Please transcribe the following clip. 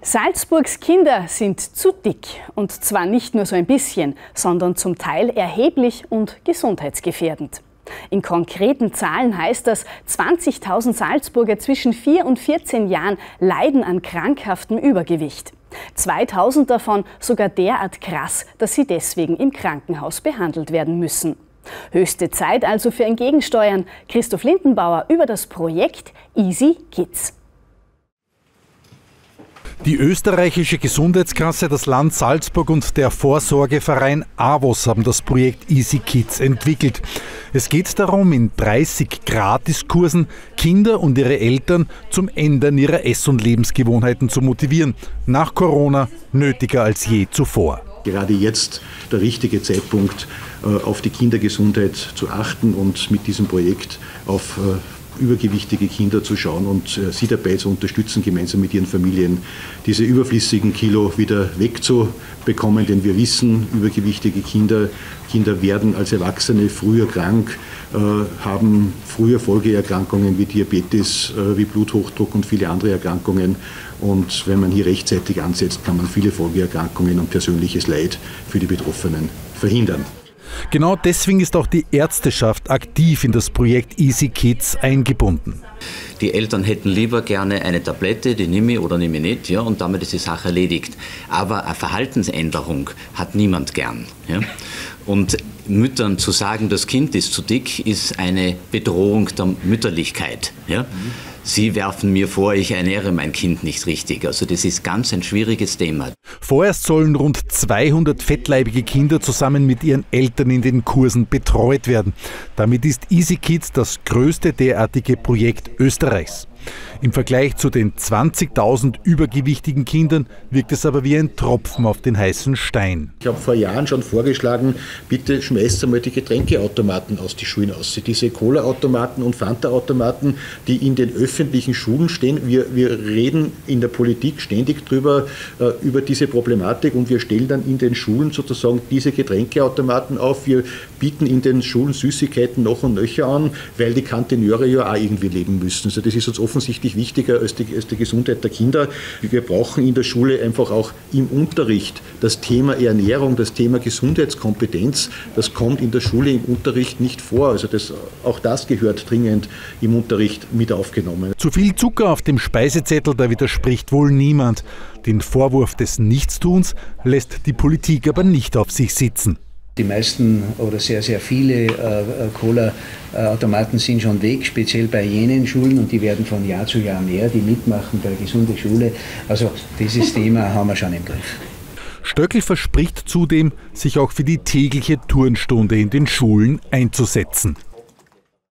Salzburgs Kinder sind zu dick. Und zwar nicht nur so ein bisschen, sondern zum Teil erheblich und gesundheitsgefährdend. In konkreten Zahlen heißt das, 20.000 Salzburger zwischen 4 und 14 Jahren leiden an krankhaftem Übergewicht. 2.000 davon sogar derart krass, dass sie deswegen im Krankenhaus behandelt werden müssen. Höchste Zeit also für ein Gegensteuern. Christoph Lindenbauer über das Projekt Easy Kids. Die österreichische Gesundheitskasse, das Land Salzburg und der Vorsorgeverein AWOS haben das Projekt Easy Kids entwickelt. Es geht darum, in 30 Gratiskursen Kinder und ihre Eltern zum Ändern ihrer Ess- und Lebensgewohnheiten zu motivieren. Nach Corona nötiger als je zuvor. Gerade jetzt der richtige Zeitpunkt, auf die Kindergesundheit zu achten und mit diesem Projekt auf übergewichtige Kinder zu schauen und sie dabei zu unterstützen, gemeinsam mit ihren Familien diese überflüssigen Kilo wieder wegzubekommen. Denn wir wissen, übergewichtige Kinder werden als Erwachsene früher krank, haben früher Folgeerkrankungen wie Diabetes, wie Bluthochdruck und viele andere Erkrankungen. Und wenn man hier rechtzeitig ansetzt, kann man viele Folgeerkrankungen und persönliches Leid für die Betroffenen verhindern. Genau deswegen ist auch die Ärzteschaft aktiv in das Projekt Easy Kids eingebunden. Die Eltern hätten lieber gerne eine Tablette, die nehme ich oder nehme ich nicht, ja, und damit ist die Sache erledigt. Aber eine Verhaltensänderung hat niemand gern. Ja. Und Müttern zu sagen, das Kind ist zu dick, ist eine Bedrohung der Mütterlichkeit. Ja. Sie werfen mir vor, ich ernähre mein Kind nicht richtig. Also das ist ganz ein schwieriges Thema. Vorerst sollen rund 200 fettleibige Kinder zusammen mit ihren Eltern in den Kursen betreut werden. Damit ist Easy Kids das größte derartige Projekt Österreichs. Im Vergleich zu den 20.000 übergewichtigen Kindern wirkt es aber wie ein Tropfen auf den heißen Stein. Ich habe vor Jahren schon vorgeschlagen, bitte schmeißt einmal die Getränkeautomaten aus die Schulen aus. Diese Cola-Automaten und Fanta-Automaten, die in den öffentlichen Schulen stehen. Wir reden in der Politik ständig über diese Problematik und wir stellen dann in den Schulen sozusagen diese Getränkeautomaten auf. Wir bieten in den Schulen Süßigkeiten noch und nöcher an, weil die Kantineure ja auch irgendwie leben müssen. Also das ist uns offensichtlich wichtiger als die Gesundheit der Kinder. Wir brauchen in der Schule einfach auch im Unterricht das Thema Ernährung, das Thema Gesundheitskompetenz. Das kommt in der Schule im Unterricht nicht vor. Also auch das gehört dringend im Unterricht mit aufgenommen. Zu viel Zucker auf dem Speisezettel, da widerspricht wohl niemand. Den Vorwurf des Nichtstuns lässt die Politik aber nicht auf sich sitzen. Die meisten oder sehr, sehr viele Cola-Automaten sind schon weg, speziell bei jenen Schulen, und die werden von Jahr zu Jahr mehr, die mitmachen bei Gesunde Schule. Also dieses Thema haben wir schon im Griff. Stöckl verspricht zudem, sich auch für die tägliche Turnstunde in den Schulen einzusetzen.